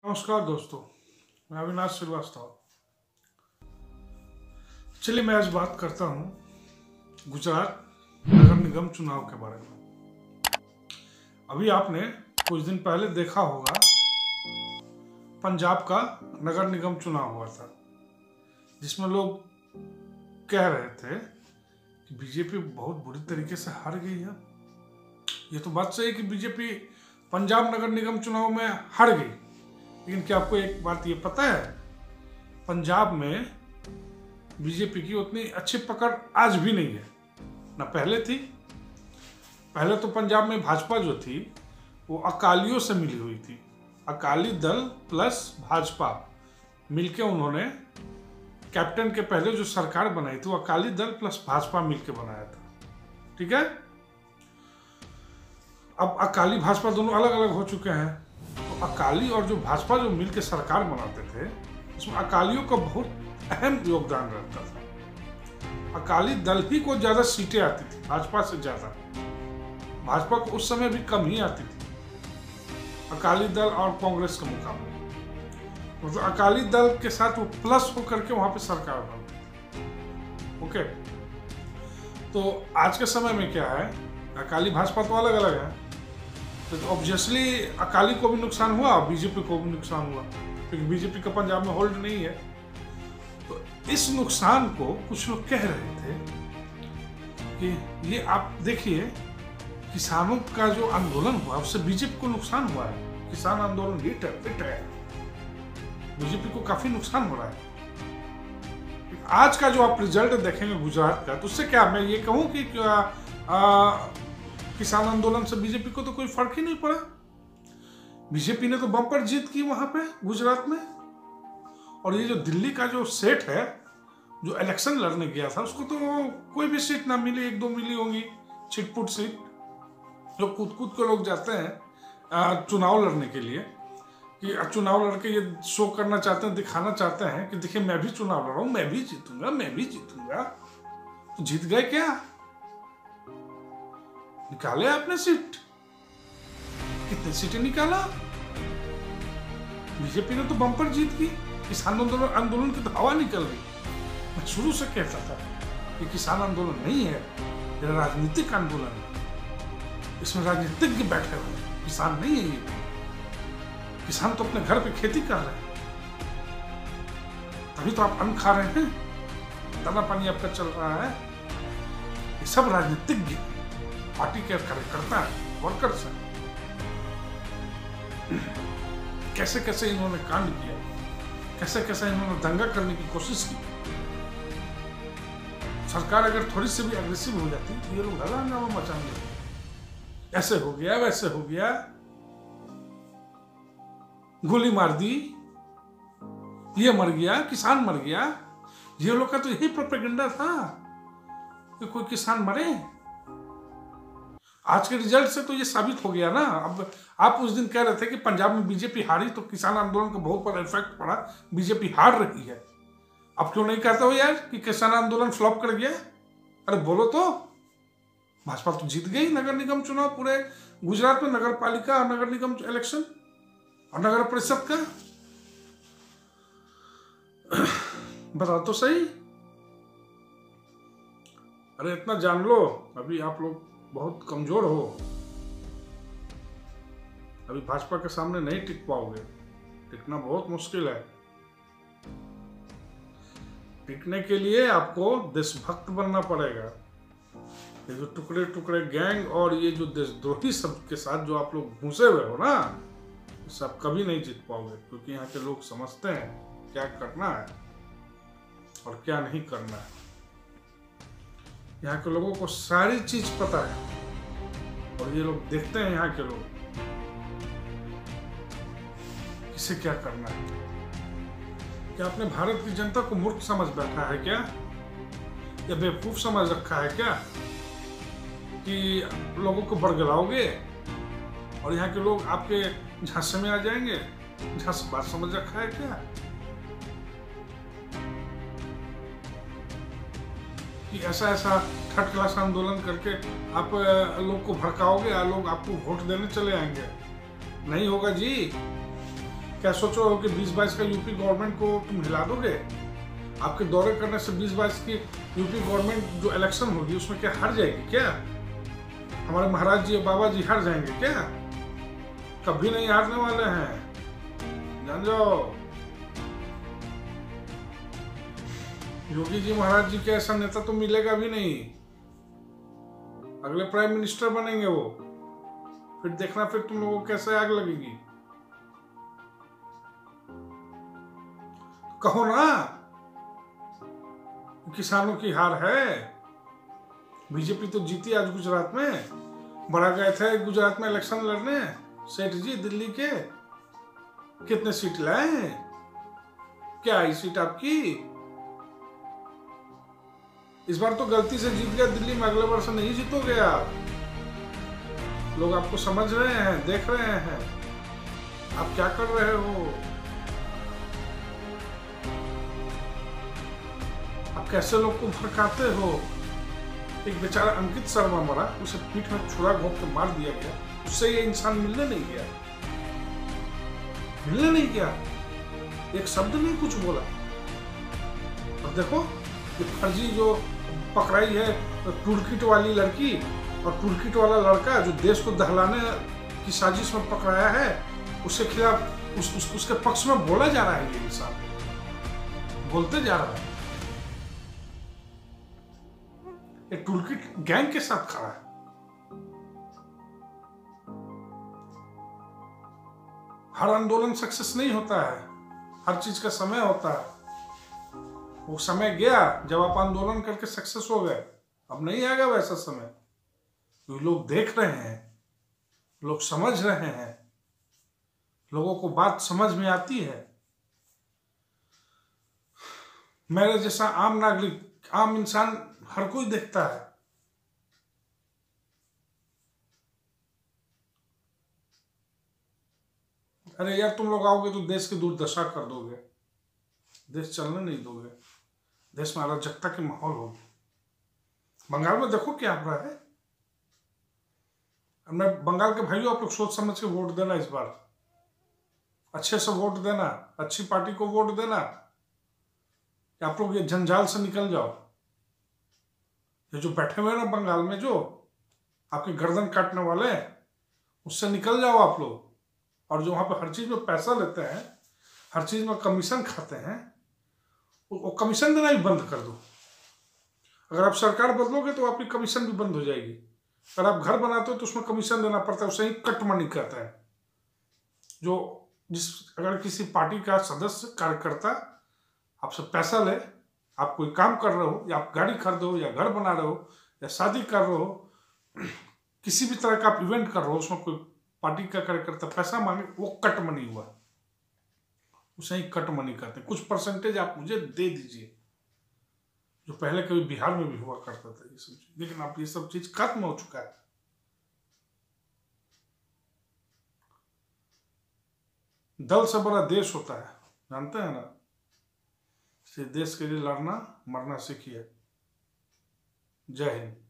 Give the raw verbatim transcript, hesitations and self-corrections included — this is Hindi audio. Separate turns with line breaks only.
नमस्कार दोस्तों, मैं अविनाश श्रीवास्तव। चलिए मैं आज बात करता हूँ गुजरात नगर निगम चुनाव के बारे में। अभी आपने कुछ दिन पहले देखा होगा पंजाब का नगर निगम चुनाव हुआ था, जिसमें लोग कह रहे थे कि बीजेपी बहुत बुरी तरीके से हार गई है। ये तो बात सही है कि बीजेपी पंजाब नगर निगम चुनाव में हार गई, लेकिन क्या आपको एक बात ये पता है, पंजाब में बीजेपी की उतनी अच्छी पकड़ आज भी नहीं है, ना पहले थी। पहले तो पंजाब में भाजपा जो थी वो अकालियों से मिली हुई थी। अकाली दल प्लस भाजपा मिलके उन्होंने कैप्टन के पहले जो सरकार बनाई थी वो अकाली दल प्लस भाजपा मिलके बनाया था, ठीक है। अब अकाली भाजपा दोनों अलग अलग हो चुके हैं, तो अकाली और जो भाजपा जो मिलके सरकार बनाते थे उसमें अकालियों का बहुत अहम योगदान रहता था। अकाली दल ही को ज्यादा सीटें आती थी भाजपा से ज्यादा, भाजपा को उस समय भी कम ही आती थी अकाली दल और कांग्रेस के मुकाबले। तो अकाली दल के साथ वो प्लस होकर के वहां पे सरकार बनती। ओके, तो आज के समय में क्या है, अकाली भाजपा तो अलग अलग है, तो ऑब्वियसली अकाली को भी नुकसान हुआ और बीजेपी को भी नुकसान हुआ, क्योंकि बीजेपी का पंजाब में होल्ड नहीं है। तो इस नुकसान को कुछ लोग कह रहे थे कि ये आप देखिए, किसानों का जो आंदोलन हुआ उससे बीजेपी को नुकसान हुआ है। किसान आंदोलन हिट है, फिट है, बीजेपी को काफी नुकसान हो रहा है। आज का जो आप रिजल्ट देखेंगे गुजरात का, तो उससे क्या मैं ये कहूं कि क्या आ, किसान आंदोलन से बीजेपी को तो कोई फर्क ही नहीं पड़ा। बीजेपी ने तो बम्पर जीत की वहां पे गुजरात में। और ये जो दिल्ली का जो सेट है जो इलेक्शन लड़ने गया था, उसको तो कोई भी सीट ना मिली, एक दो मिली होंगी छिटपुट सीट। जो कूद कूद के लोग जाते हैं चुनाव लड़ने के लिए, कि चुनाव लड़के ये शो करना चाहते हैं, दिखाना चाहते हैं कि देखिए मैं भी चुनाव लड़ रहा हूं, मैं भी जीतूंगा, मैं भी जीतूंगा। तो जीत गए क्या? निकाले आपने सीट, कितने सीटें निकाला? बीजेपी ने तो बम्पर जीत की। किसान आंदोलन आंदोलन की तो हवा निकल गई। मैं शुरू से कहता था कि किसान आंदोलन नहीं है, ये राजनीतिक आंदोलन है। इसमें राजनीतिज्ञ बैठे हुए, किसान नहीं है ये। किसान तो अपने घर पे खेती कर रहे हैं, तभी तो आप अन्न खा रहे हैं, दाना पानी आपका चल रहा है। ये सब राजनीतिज्ञ पार्टी के कार्यकर्ता है, वर्कर्स हैं। कैसे कैसे इन्होंने कांड किया, कैसे कैसे इन्होंने दंगा करने की कोशिश की। सरकार अगर थोड़ी सी भी अग्रेसिव हो जाती तो ये लोग हल्ला हंगामा मचाएंगे, ऐसे हो गया वैसे हो गया, गोली मार दी, ये मर गया, किसान मर गया। ये लोग का तो यही प्रोपेगेंडा था कि कोई किसान मरे। आज के रिजल्ट से तो ये साबित हो गया ना। अब आप उस दिन कह रहे थे कि पंजाब में बीजेपी हारी तो किसान आंदोलन का बहुत बड़ा इफेक्ट पड़ा, बीजेपी हार रही है। अब क्यों नहीं कहते हो यार कि किसान आंदोलन फ्लॉप कर गया? अरे बोलो तो। भाजपा तो जीत गई नगर निगम चुनाव पूरे गुजरात में, नगर पालिका और नगर निगम इलेक्शन और नगर परिषद का। बताओ तो सही। अरे इतना जान लो, अभी आप लोग बहुत कमजोर हो, अभी भाजपा के सामने नहीं टिक पाओगे। टिकना बहुत मुश्किल है। टिकने के लिए आपको देशभक्त बनना पड़ेगा। ये जो टुकड़े टुकड़े गैंग और ये जो देशद्रोही सब के साथ जो आप लोग घुसे हुए हो ना, सब कभी नहीं जीत पाओगे, क्योंकि यहाँ के लोग समझते हैं क्या करना है और क्या नहीं करना है। यहाँ के लोगों को सारी चीज पता है और ये लोग देखते हैं यहाँ के लोग किसे क्या करना है। क्या आपने भारत की जनता को मूर्ख समझ बैठा है क्या, या बेवकूफ समझ रखा है क्या कि लोगों को बरगलाओगे और यहाँ के लोग आपके झांसे में आ जाएंगे? झांसे बात समझ रखा है क्या कि ऐसा ऐसा थर्ड क्लास आंदोलन करके आप लोग को भड़काओगे, लोग आपको वोट देने चले आएंगे? नहीं होगा जी। क्या सोच रहे हो कि बीस बाईस का यूपी गवर्नमेंट को तुम हिला दोगे? आपके दौरे करने से बीस बाईस की यूपी गवर्नमेंट जो इलेक्शन होगी उसमें क्या हार जाएगी क्या? हमारे महाराज जी बाबा जी हार जाएंगे क्या? कभी नहीं हारने वाले हैं, जान जाओ। योगी जी महाराज जी के ऐसा नेता तो मिलेगा भी नहीं। अगले प्राइम मिनिस्टर बनेंगे वो, फिर देखना फिर तुम लोगों को कैसे आग लगेगी। कहो ना किसानों की हार है। बीजेपी तो जीती आज गुजरात में। बड़ा गए थे गुजरात में इलेक्शन लड़ने सेठ जी दिल्ली के, कितने सीट लाए? क्या आई सीट आपकी? इस बार तो गलती से जीत गया दिल्ली में, अगले वर्ष नहीं जीतोगे आप। लोग आपको समझ रहे हैं, देख रहे हैं आप क्या कर रहे हो। आप कैसे लोग को भड़काते हो। एक बेचारा अंकित शर्मा मरा, उसे पीठ में छुरा घोंप के मार दिया गया, उससे ये इंसान मिलने नहीं गया, मिलने नहीं गया, एक शब्द नहीं कुछ बोला। और देखो ये फर्जी जो पकड़ाई है टूलकिट वाली लड़की और टूलकिट वाला लड़का जो देश को दहलाने की साजिश में पकड़ाया है, उसके खिलाफ उस, उस, उसके पक्ष में बोला जा रहा है। ये इंसान बोलते जा रहा है। ये टूलकिट गैंग के साथ खड़ा है। हर आंदोलन सक्सेस नहीं होता है, हर चीज का समय होता है। वो समय गया जब आप आंदोलन करके सक्सेस हो गए, अब नहीं आएगा वैसा समय। तो लोग देख रहे हैं, लोग समझ रहे हैं, लोगों को बात समझ में आती है। मेरे जैसा आम नागरिक, आम इंसान हर कोई देखता है। अरे यार तुम लोग आओगे तो देश की दुर्दशा कर दोगे, देश चलने नहीं दोगे, देश में अराजकता की माहौल होगी। बंगाल में देखो क्या हो रहा है। मैं बंगाल के भाइयों, आप लोग सोच समझ के वोट देना, इस बार अच्छे से वोट देना, अच्छी पार्टी को वोट देना। आप लोग ये जंजाल से निकल जाओ। ये जो बैठे हुए हैं ना बंगाल में, जो आपके गर्दन काटने वाले, उससे निकल जाओ आप लोग। और जो वहां पे हर चीज में पैसा लेते हैं, हर चीज में कमीशन खाते हैं, वो कमीशन देना भी बंद कर दो। अगर आप सरकार बदलोगे तो आपकी कमीशन भी बंद हो जाएगी। अगर आप घर बनाते हो तो उसमें कमीशन देना पड़ता है, उसे ही कट मनी कहता है। जो जिस अगर किसी पार्टी का सदस्य कार्यकर्ता आपसे पैसा ले, आप कोई काम कर रहे हो, या आप गाड़ी खरीदे हो, या घर बना रहे हो, या शादी कर रहे हो, किसी भी तरह का आप इवेंट कर रहे हो, उसमें कोई पार्टी का कार्यकर्ता पैसा मांगे, वो कट मनी हुआ, उसे ही कट मनी कहते हैं। कुछ परसेंटेज आप मुझे दे दीजिए, जो पहले कभी बिहार में भी हुआ करता था ये सब चीज। लेकिन अब ये सब चीज खत्म हो चुका है। दल से बड़ा देश होता है, जानते हैं ना। इसे देश के लिए लड़ना मरना सीखिए। जय हिंद।